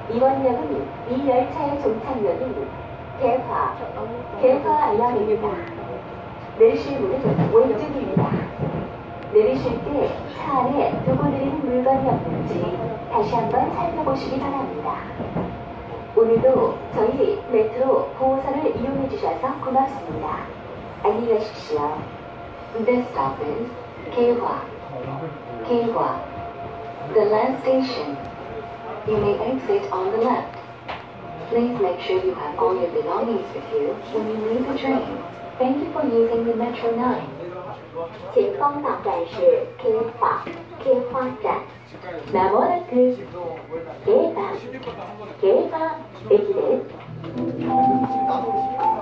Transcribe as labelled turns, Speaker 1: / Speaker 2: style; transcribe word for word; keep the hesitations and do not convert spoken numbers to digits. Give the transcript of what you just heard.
Speaker 1: 이번역은 이 열차의 종착역인 개화, 개화역입니다. 내리실 문은 왼쪽입니다. 내리실 때 차 안에 두고 내리는 물건이 없는지 다시 한번 살펴보시기 바랍니다. 오늘도 저희 메트로 구호선을 이용해 주셔서 고맙습니다. 안녕히 가십시오. This stop is 개화, 개화. The last station. You may exit on the left. Please make sure you have all your belongings with you when you leave the train. Thank you for using the Metro nine. 前方到站是 개화, 개화站。まもなく 개화, 개화駅です。